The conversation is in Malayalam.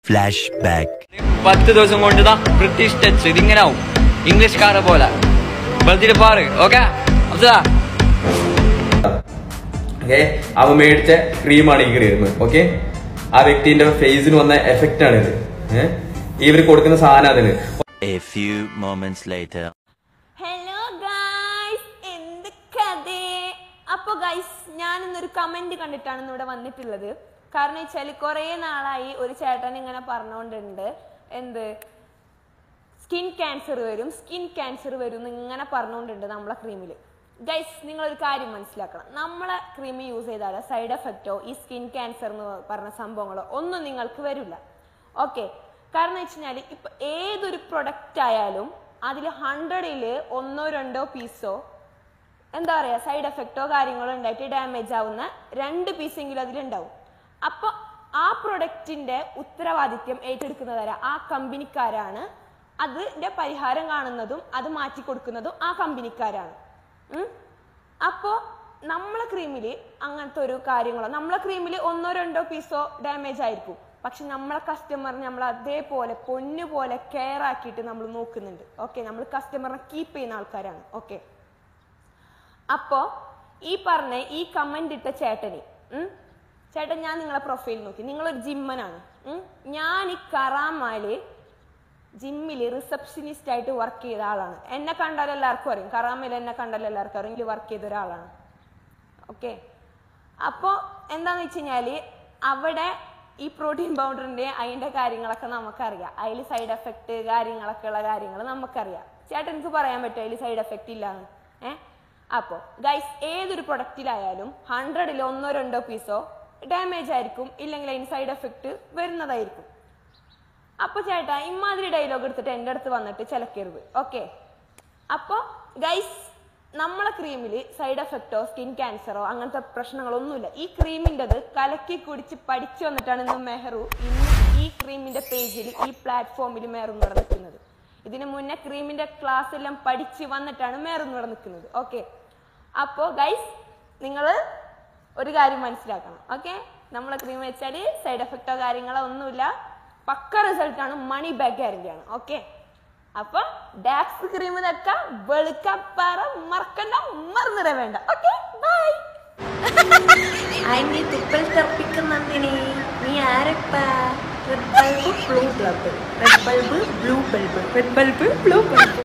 Flashback. 10 ദിവസം കൊണ്ട് ബ്രിട്ടീഷ് ടച്ച് ഇതിങ്ങനെ ആവും ഇംഗ്ലീഷ്കാരെ പോലെ വെളുത്തിട്ട് പാറ് ഓക്കെ അവ മേടിച്ച ക്രീമാണ് ഈ ക്രീം. ഓക്കെ, ആ വ്യക്തിന്റെ ഫേസിന് വന്ന എഫക്റ്റ് ആണ് ഇത്. ഇവർ കൊടുക്കുന്ന സാധനം അതിന്. A few moments later. Hello guys, എന്ത് കഥ? അപ്പൊ ഗൈസ്, ഞാൻ ഇന്നൊരു കമന്റ് കണ്ടിട്ടാണ് ഇവിടെ വന്നിട്ടുള്ളത്. കാരണം വെച്ചാൽ കുറെ നാളായി ഒരു ചേട്ടൻ ഇങ്ങനെ പറഞ്ഞുകൊണ്ടുണ്ട്, എന്ത് സ്കിൻ ക്യാൻസർ വരും ഇങ്ങനെ പറഞ്ഞുകൊണ്ടുണ്ട് നമ്മളെ ക്രീമിൽ. ഗൈസ്, നിങ്ങളൊരു കാര്യം മനസ്സിലാക്കണം, നമ്മളെ ക്രീം യൂസ് ചെയ്താൽ സൈഡ് എഫക്റ്റോ ഈ സ്കിൻ ക്യാൻസർ എന്ന് പറഞ്ഞ സംഭവങ്ങളോ ഒന്നും നിങ്ങൾക്ക് വരില്ല. ഓക്കെ, കാരണം വെച്ച് കഴിഞ്ഞാൽ ഇപ്പൊ ഏതൊരു പ്രൊഡക്റ്റ് ആയാലും അതിൽ 100ൽ 1-2 പീസോ എന്താ പറയാ സൈഡ് എഫക്റ്റോ കാര്യങ്ങളോ ഉണ്ടായിട്ട് ഡാമേജ് ആവുന്ന 2 പീസെങ്കിലും അതിലുണ്ടാവും. അപ്പൊ ആ പ്രൊഡക്റ്റിന്റെ ഉത്തരവാദിത്യം ഏറ്റെടുക്കുന്നവരാ ആ കമ്പനിക്കാരാണ്. അതിന്റെ പരിഹാരം കാണുന്നതും അത് മാറ്റി കൊടുക്കുന്നതും ആ കമ്പനിക്കാരാണ്. അപ്പോ നമ്മളെ ക്രീമില് അങ്ങനത്തെ ഒരു കാര്യങ്ങളോ, നമ്മളെ ക്രീമില് 1-2 പീസോ ഡാമേജ് ആയിരിക്കും, പക്ഷെ നമ്മളെ കസ്റ്റമറിനെ നമ്മൾ അതേപോലെ പൊന്നുപോലെ കെയർ ആക്കിയിട്ട് നമ്മൾ നോക്കുന്നുണ്ട്. ഓക്കെ, നമ്മൾ കസ്റ്റമറിനെ കീപ്പ് ചെയ്യുന്ന ആൾക്കാരാണ്. ഓക്കെ, അപ്പോ ഈ പറഞ്ഞ ഈ കമന്റ് ഇട്ട ചേട്ടൻ, ഞാൻ നിങ്ങളെ പ്രൊഫൈൽ നോക്കി, നിങ്ങളൊരു ജിമ്മനാണ്. ഞാൻ ഈ കറാമയില് ജിമ്മില് റിസപ്ഷനിസ്റ്റ് ആയിട്ട് വർക്ക് ചെയ്ത ആളാണ്. എന്നെ കണ്ടാൽ എല്ലാവർക്കും അറിയും, കറാമയിൽ എന്നെ കണ്ടാൽ എല്ലാവർക്കും അറിയും, ഇതിൽ വർക്ക് ചെയ്ത ഒരാളാണ്. ഓക്കെ, അപ്പോ എന്താന്ന് വെച്ച് കഴിഞ്ഞാല് അവിടെ ഈ പ്രോട്ടീൻ പൗഡറിന്റെ അതിന്റെ കാര്യങ്ങളൊക്കെ നമുക്കറിയാം. അതിൽ സൈഡ് എഫക്ട് കാര്യങ്ങളൊക്കെ ഉള്ള കാര്യങ്ങൾ നമുക്കറിയാം. ചേട്ടൻ എനിക്ക് പറയാൻ പറ്റും അതിൽ സൈഡ് എഫക്ട് ഇല്ലാന്ന്. അപ്പോ ഗൈസ്, ഏതൊരു പ്രൊഡക്റ്റിലായാലും 100ൽ 1-2 പീസോ ഡാമേജ് ആയിരിക്കും, ഇല്ലെങ്കിൽ അതിന് സൈഡ് എഫക്ട് വരുന്നതായിരിക്കും. അപ്പൊ ചേട്ടാ ഇമാതിരി ഡയലോഗ് എടുത്തിട്ട് എൻ്റെ അടുത്ത് വന്നിട്ട് ചിലക്കരുത്. ഓക്കെ, അപ്പൊ ഗൈസ്, നമ്മളെ ക്രീമില് സൈഡ് എഫക്റ്റോ സ്കിൻ ക്യാൻസറോ അങ്ങനത്തെ പ്രശ്നങ്ങളൊന്നുമില്ല. ഈ ക്രീമിൻ്റെത് കലക്കി കുടിച്ച് പഠിച്ചു വന്നിട്ടാണ് ഇന്ന് മെഹ്റു ഈ ക്രീമിന്റെ പേജിൽ ഈ പ്ലാറ്റ്ഫോമിൽ മെഹ്റു നിൽക്കുന്നത്. ഇതിനു മുന്നേ ക്രീമിന്റെ ക്ലാസ് എല്ലാം പഠിച്ച് വന്നിട്ടാണ് മെഹ്റു നിൽക്കുന്നത്. ഓക്കെ, അപ്പോ ഗൈസ്, നിങ്ങൾ ഒരു കാര്യം മനസ്സിലാക്കണം. ഓക്കെ, നമ്മളെ ക്രീം വെച്ചാല് സൈഡ് എഫക്റ്റോ കാര്യങ്ങളോ ഒന്നുമില്ല, പക്ക റിസൾട്ട് ആണ്, മണി ബാക്ക് ഗ്യാരണ്ടി ആണ്. ഓക്കെ, അപ്പൊ ഡാക്സ് ക്രീം ഇതൊക്കെ വെളുക്കപ്പാറ മറക്കണ്ട, മറന്നിട വേണ്ട. Okay, bye. അതിന്റെ തുപ്പൽ തർപ്പിക്കുന്നുണ്ടിനി നീ ആരപ്പാ? Red bulb blue bulb, red bulb blue bulb, red bulb blue bulb.